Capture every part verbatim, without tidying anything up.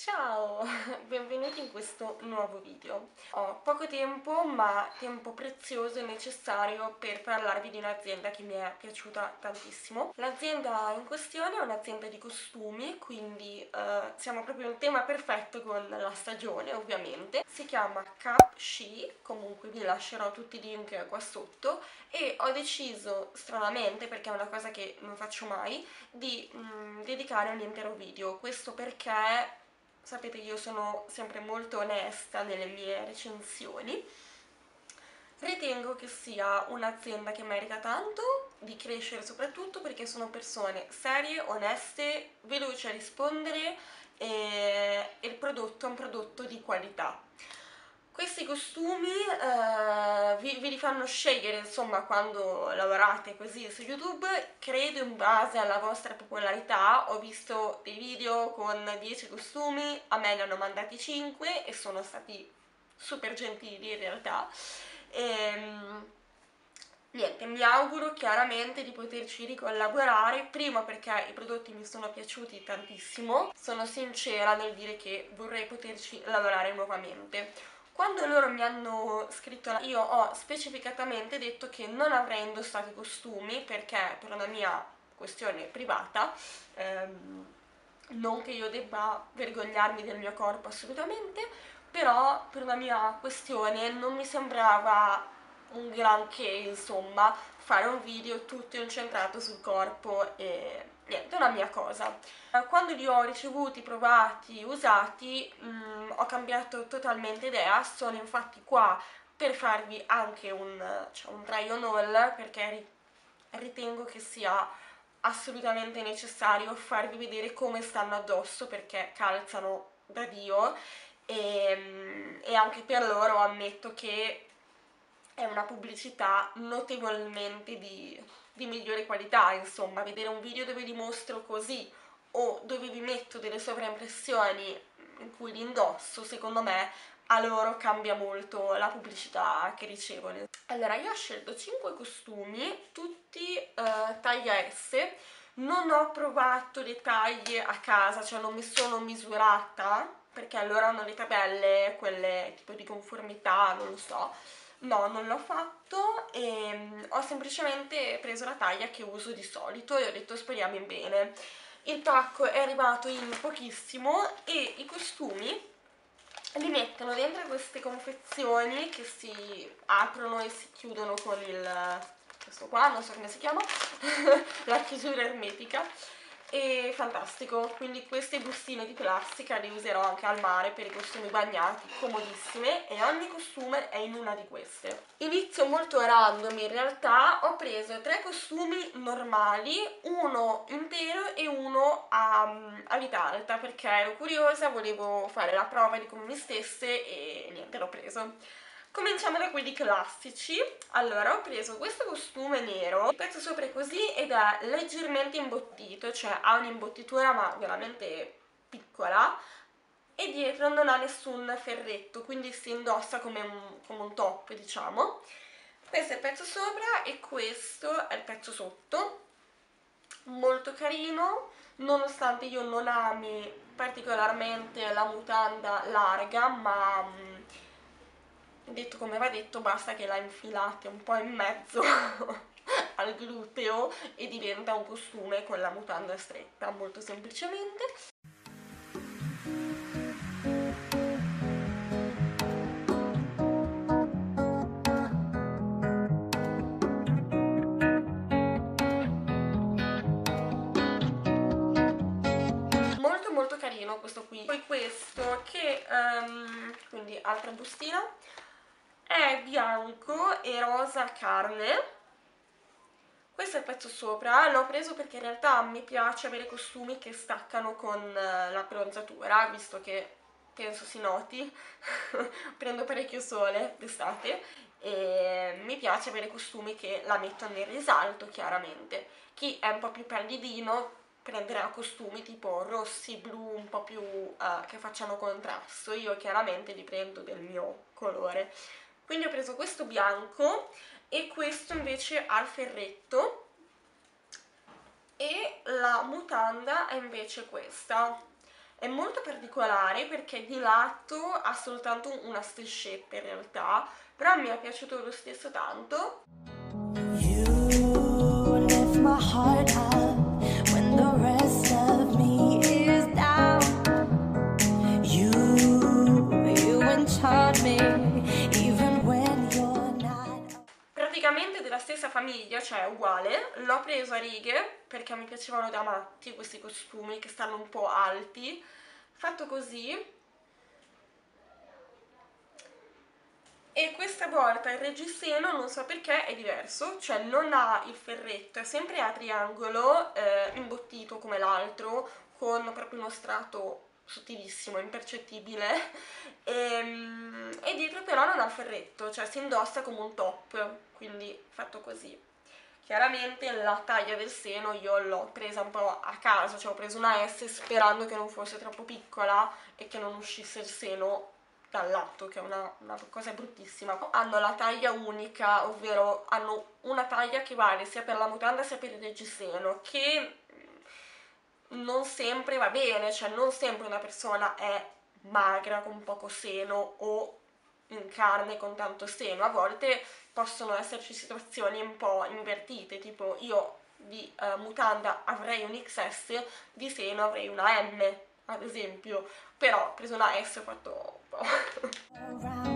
Ciao, benvenuti in questo nuovo video. Ho poco tempo, ma tempo prezioso e necessario per parlarvi di un'azienda che mi è piaciuta tantissimo. L'azienda in questione è un'azienda di costumi, quindi eh, siamo proprio in tema perfetto con la stagione, ovviamente. Si chiama Cap She, comunque vi lascerò tutti i link qua sotto, e ho deciso, stranamente, perché è una cosa che non faccio mai, di mm, dedicare un intero video. Questo perché sapete che io sono sempre molto onesta nelle mie recensioni. Ritengo che sia un'azienda che merita tanto di crescere, soprattutto perché sono persone serie, oneste, veloci a rispondere e, e il prodotto è un prodotto di qualità. Questi costumi eh, vi, vi li fanno scegliere, insomma, quando lavorate così su YouTube, credo in base alla vostra popolarità. Ho visto dei video con dieci costumi, a me ne hanno mandati cinque e sono stati super gentili in realtà. Ehm, Niente, mi auguro chiaramente di poterci ricollaborare, prima perché i prodotti mi sono piaciuti tantissimo, sono sincera nel dire che vorrei poterci lavorare nuovamente. Quando loro mi hanno scritto, io ho specificatamente detto che non avrei indossato i costumi perché per una mia questione privata, ehm, non che io debba vergognarmi del mio corpo assolutamente, però per una mia questione non mi sembrava un granché, insomma, fare un video tutto incentrato sul corpo e niente, è una mia cosa. Quando li ho ricevuti, provati, usati, mh, ho cambiato totalmente idea. Sono infatti qua per farvi anche un, cioè, un try on haul, perché ritengo che sia assolutamente necessario farvi vedere come stanno addosso, perché calzano da Dio e, e anche per loro ammetto che è una pubblicità notevolmente di, di migliore qualità. Insomma, vedere un video dove li mostro così o dove vi metto delle sovraimpressioni in cui li indosso, secondo me a loro cambia molto la pubblicità che ricevono. Allora, io ho scelto cinque costumi, tutti eh, taglia S. Non ho provato le taglie a casa, cioè non mi sono misurata, perché loro hanno le tabelle, quelle tipo di conformità, non lo so. No, non l'ho fatto e mm, ho semplicemente preso la taglia che uso di solito e ho detto speriamo in bene. Il pacco è arrivato in pochissimo e i costumi li mettono dentro queste confezioni che si aprono e si chiudono con il... questo qua, non so come si chiama, la chiusura ermetica. E fantastico, quindi queste bustine di plastica le userò anche al mare per i costumi bagnati, comodissime, e ogni costume è in una di queste. Inizio molto random, in realtà ho preso tre costumi normali, uno intero e uno a, a vita alta, perché ero curiosa, volevo fare la prova di come mi stesse e niente, l'ho preso. Cominciamo da quelli classici. Allora, ho preso questo costume nero, il pezzo sopra è così ed è leggermente imbottito, cioè ha un'imbottitura ma veramente piccola, e dietro non ha nessun ferretto, quindi si indossa come un, come un top, diciamo. Questo è il pezzo sopra e questo è il pezzo sotto, molto carino, nonostante io non ami particolarmente la mutanda larga, ma mh, detto come va detto, basta che la infilate un po' in mezzo al gluteo e diventa un costume con la mutanda stretta, molto semplicemente. Molto molto carino questo qui. Poi questo che, um, quindi altra bustina, è bianco e rosa carne. Questo è il pezzo sopra, l'ho preso perché in realtà mi piace avere costumi che staccano con la bronzatura, visto che penso si noti, prendo parecchio sole d'estate e mi piace avere costumi che la mettono in risalto, chiaramente. Chi è un po' più pallidino prenderà costumi tipo rossi, blu, un po' più uh, che facciano contrasto. Io chiaramente li prendo del mio colore. Quindi ho preso questo bianco e questo invece ha il ferretto e la mutanda è invece questa. è molto particolare perché di lato ha soltanto una striscetta in realtà, però mi è piaciuto lo stesso tanto. You lift my heart up when the rest of me is down. You, you enchant me even when you're not. Praticamente della stessa famiglia, cioè uguale. L'ho preso a righe perché mi piacevano da matti questi costumi che stanno un po' alti, fatto così. E questa volta il reggiseno non so perché è diverso, cioè non ha il ferretto, è sempre a triangolo, eh, imbottito come l'altro, con proprio uno strato sottilissimo, impercettibile, e, e dietro però non ha il ferretto, cioè si indossa come un top, quindi fatto così. Chiaramente la taglia del seno io l'ho presa un po' a caso, cioè ho preso una S sperando che non fosse troppo piccola e che non uscisse il seno dal lato, che è una, una cosa bruttissima. Hanno la taglia unica, ovvero hanno una taglia che vale sia per la mutanda sia per il reggiseno, che non sempre va bene, cioè non sempre una persona è magra con poco seno o in carne con tanto seno, a volte possono esserci situazioni un po' invertite, tipo io di uh, mutanda avrei un X S, di seno avrei una M, ad esempio, però ho preso una S e ho fatto un po'.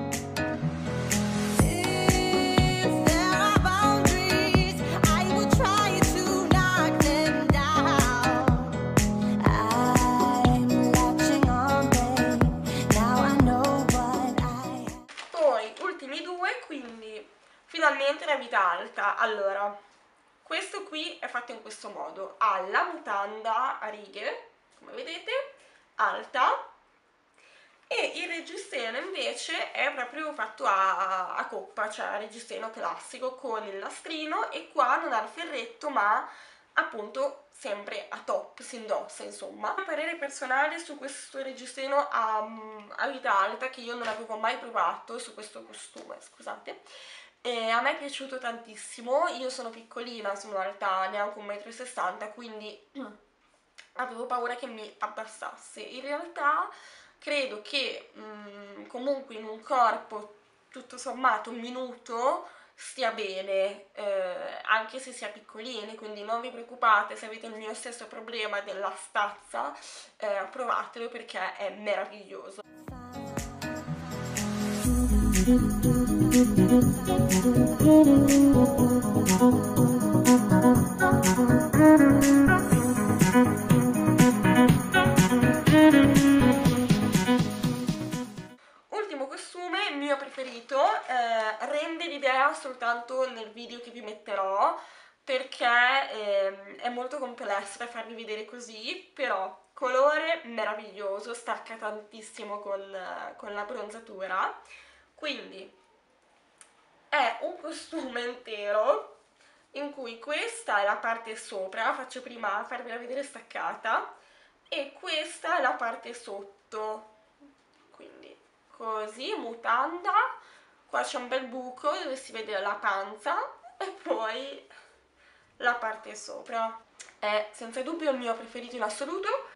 Finalmente la vita alta. Allora, questo qui è fatto in questo modo, ha la mutanda a righe, come vedete, alta, e il reggiseno invece è proprio fatto a, a coppa, cioè reggiseno classico con il lastrino, e qua non ha il ferretto ma appunto sempre a top, si indossa insomma. Un parere personale su questo reggiseno a, a vita alta che io non avevo mai provato su questo costume, scusate. E a me è piaciuto tantissimo, io sono piccolina, sono alta neanche un metro e sessanta, quindi avevo paura che mi abbassasse. In realtà credo che mh, comunque in un corpo tutto sommato minuto stia bene, eh, anche se si è piccolini, quindi non vi preoccupate se avete il mio stesso problema della stazza, eh, provatelo perché è meraviglioso. Ultimo costume, mio preferito, eh, rende l'idea soltanto nel video che vi metterò perché eh, è molto complesso da farvi vedere così, però colore meraviglioso, stacca tantissimo con, con la bronzatura. Quindi è un costume intero in cui questa è la parte sopra, faccio prima farvela vedere staccata, e questa è la parte sotto, quindi così, mutanda, qua c'è un bel buco dove si vede la panza e poi la parte sopra. È senza dubbio il mio preferito in assoluto.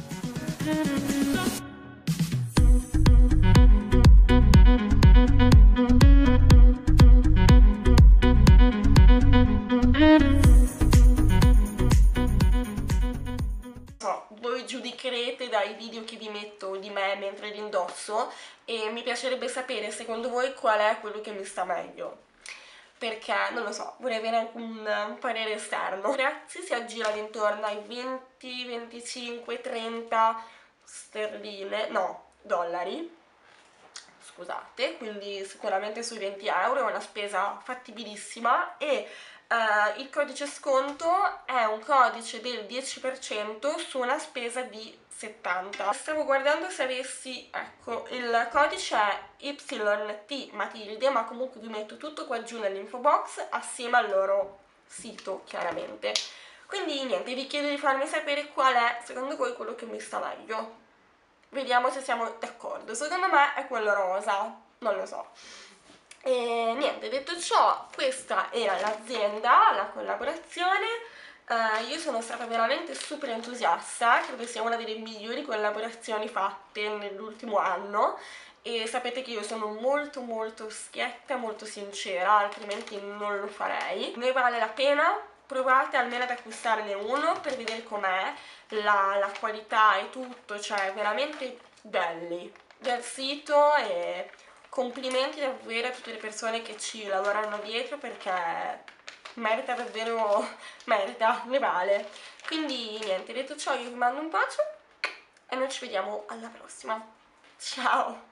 Voi giudicherete dai video che vi metto di me mentre li indosso e mi piacerebbe sapere secondo voi qual è quello che mi sta meglio, perché non lo so, vorrei avere anche un, un parere esterno. Il prezzo si aggira intorno ai venti, venticinque, trenta sterline, no, dollari, scusate, quindi sicuramente sui venti euro, è una spesa fattibilissima. E Uh, il codice sconto è un codice del dieci per cento su una spesa di settanta. Stavo guardando se avessi, ecco, il codice è Y T Matilde, ma comunque vi metto tutto qua giù nell'info box assieme al loro sito, chiaramente. Quindi niente, vi chiedo di farmi sapere qual è secondo voi quello che mi sta meglio. Vediamo se siamo d'accordo. Secondo me è quello rosa, non lo so. E niente, detto ciò, questa era l'azienda, la collaborazione. Uh, io sono stata veramente super entusiasta, credo sia una delle migliori collaborazioni fatte nell'ultimo anno e sapete che io sono molto molto schietta, molto sincera, altrimenti non lo farei. Ne vale la pena, provate almeno ad acquistarne uno per vedere com'è, la, la qualità e tutto, cioè veramente belli del sito, e complimenti davvero a tutte le persone che ci lavorano dietro perché merita davvero, merita, ne vale. Quindi niente, detto ciò io vi mando un bacio e noi ci vediamo alla prossima. Ciao!